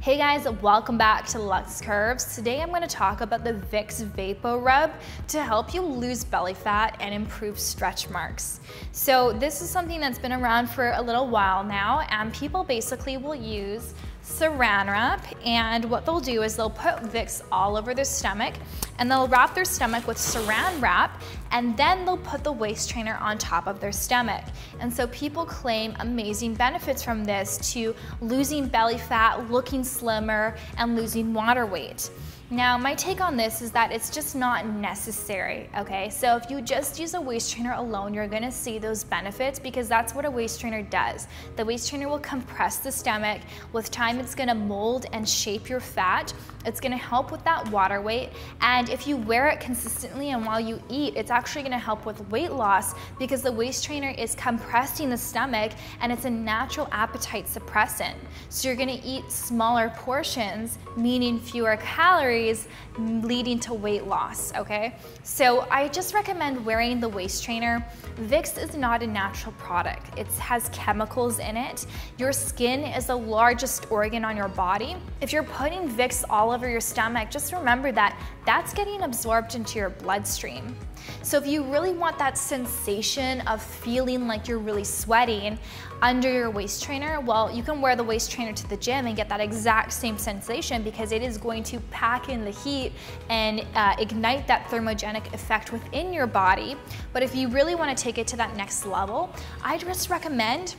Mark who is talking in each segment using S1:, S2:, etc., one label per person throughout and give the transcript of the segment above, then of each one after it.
S1: Hey guys, welcome back to Lux Curves. Today I'm going to talk about the Vicks VapoRub to help you lose belly fat and improve stretch marks. So this is something that's been around for a little while now, and people basically will use Saran wrap, and what they'll do is they'll put Vicks all over their stomach and they'll wrap their stomach with Saran wrap, and then they'll put the waist trainer on top of their stomach. And so people claim amazing benefits from this to losing belly fat, looking slimmer, and losing water weight. Now, my take on this is that it's just not necessary, okay? So if you just use a waist trainer alone, you're gonna see those benefits because that's what a waist trainer does. The waist trainer will compress the stomach. With time, it's gonna mold and shape your fat. It's gonna help with that water weight. And if you wear it consistently and while you eat, it's actually gonna help with weight loss because the waist trainer is compressing the stomach and it's a natural appetite suppressant. So you're gonna eat smaller portions, meaning fewer calories, leading to weight loss, okay? So I just recommend wearing the waist trainer. Vicks is not a natural product. It has chemicals in it. Your skin is the largest organ on your body. If you're putting Vicks all over your stomach, just remember that that's getting absorbed into your bloodstream. So if you really want that sensation of feeling like you're really sweating under your waist trainer, well, you can wear the waist trainer to the gym and get that exact same sensation because it is going to pack in the heat and ignite that thermogenic effect within your body. But if you really want to take it to that next level, I just recommend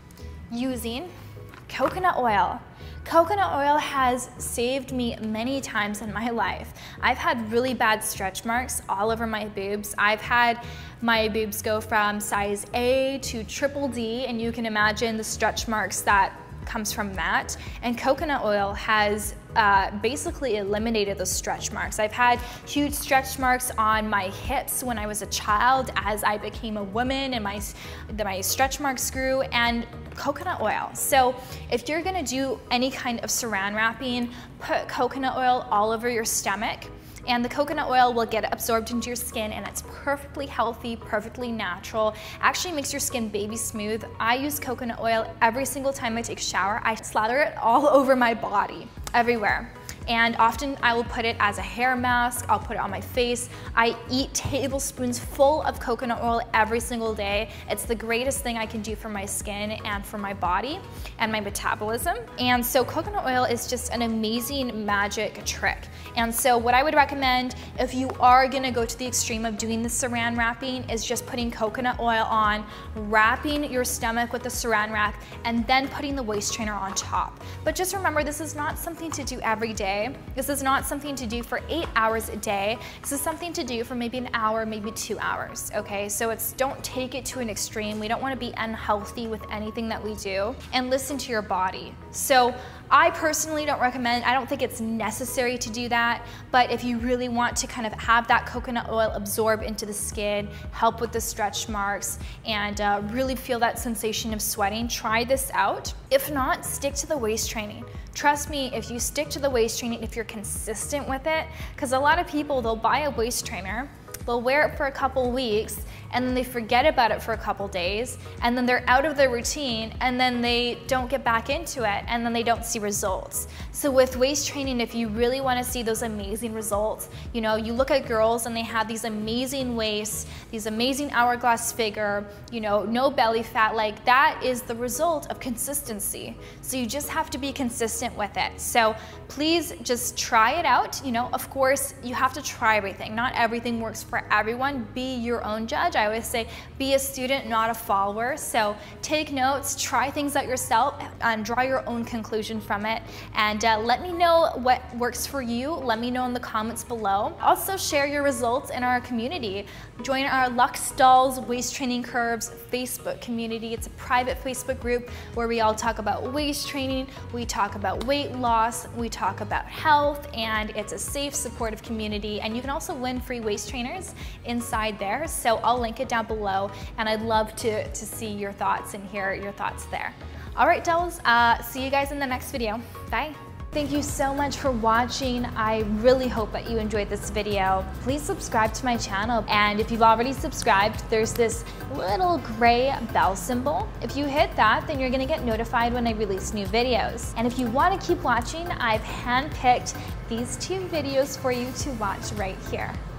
S1: using coconut oil. Coconut oil has saved me many times in my life. I've had really bad stretch marks all over my boobs. I've had my boobs go from size A to triple D, and you can imagine the stretch marks that comes from that. And coconut oil has basically eliminated those stretch marks. I've had huge stretch marks on my hips when I was a child. As I became a woman and my stretch marks grew, and coconut oil. So if you're gonna do any kind of saran wrapping, put coconut oil all over your stomach, and the coconut oil will get absorbed into your skin, and it's perfectly healthy, perfectly natural. Actually makes your skin baby smooth. I use coconut oil every single time I take a shower. I slather it all over my body, everywhere. And often I will put it as a hair mask, I'll put it on my face. I eat tablespoons full of coconut oil every single day. It's the greatest thing I can do for my skin and for my body and my metabolism. And so coconut oil is just an amazing magic trick. And so what I would recommend if you are gonna go to the extreme of doing the saran wrapping is just putting coconut oil on, wrapping your stomach with the saran wrap, and then putting the waist trainer on top. But just remember, this is not something to do every day. This is not something to do for 8 hours a day. This is something to do for maybe an hour, maybe 2 hours, okay? So don't take it to an extreme. We don't wanna be unhealthy with anything that we do, and listen to your body. So I personally don't recommend, I don't think it's necessary to do that, but if you really want to kind of have that coconut oil absorb into the skin, help with the stretch marks, and really feel that sensation of sweating, try this out. If not, stick to the waist training. Trust me, if you stick to the waist training, if you're consistent with it, because a lot of people, they'll buy a waist trainer, they'll wear it for a couple weeks, and then they forget about it for a couple days, and then they're out of their routine, and then they don't get back into it, and then they don't see results. So with waist training, if you really want to see those amazing results, you know, you look at girls and they have these amazing waists, these amazing hourglass figure, you know, no belly fat, like that is the result of consistency. So you just have to be consistent with it. So please just try it out. You know, of course, you have to try everything. Not everything works for everyone. Be your own judge. I always say, be a student, not a follower. So take notes, try things out yourself, and draw your own conclusion from it. And let me know what works for you. Let me know in the comments below. Also share your results in our community. Join our Lux Dolls Waist Training Curves Facebook community. It's a private Facebook group where we all talk about waist training, we talk about weight loss, we talk about health, and it's a safe, supportive community. And you can also win free waist trainers inside there. So I'll link it down below, and I'd love to see your thoughts and hear your thoughts there. All right, dolls, see you guys in the next video. Bye. Thank you so much for watching. I really hope that you enjoyed this video. Please subscribe to my channel. And if you've already subscribed, there's this little gray bell symbol. If you hit that, then you're gonna get notified when I release new videos. And if you wanna keep watching, I've handpicked these 2 videos for you to watch right here.